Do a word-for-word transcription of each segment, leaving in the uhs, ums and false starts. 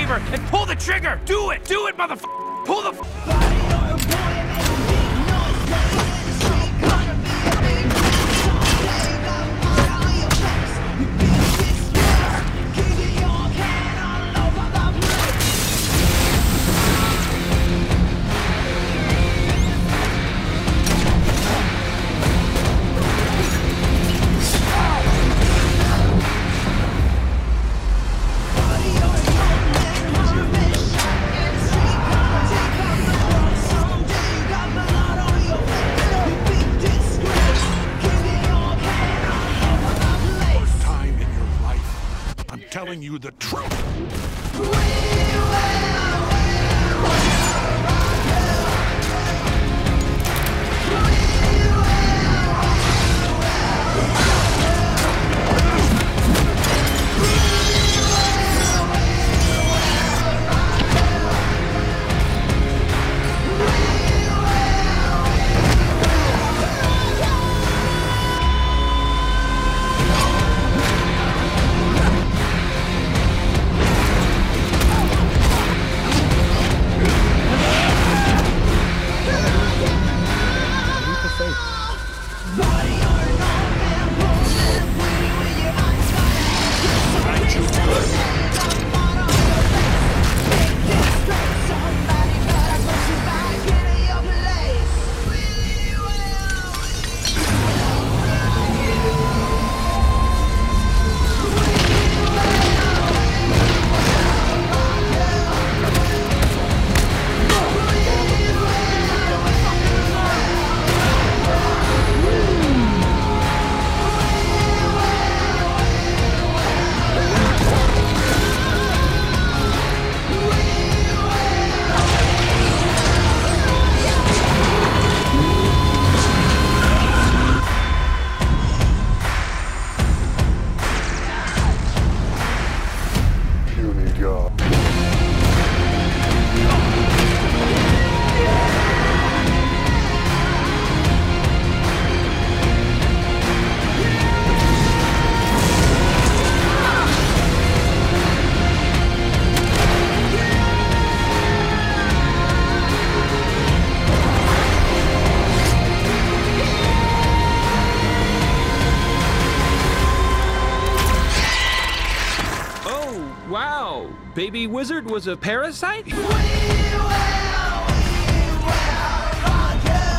favor and pull the trigger! Do it! Do it, motherfucker! Pull the telling you the truth. Wow, Baby Wizard was a parasite? We will, we will rock you.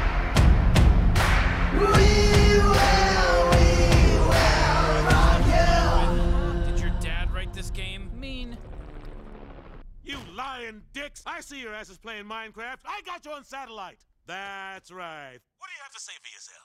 We will, we will rock you. Did your dad write this game? Mean. You lying dicks! I see your asses playing Minecraft. I got you on satellite. That's right. What do you have to say for yourself?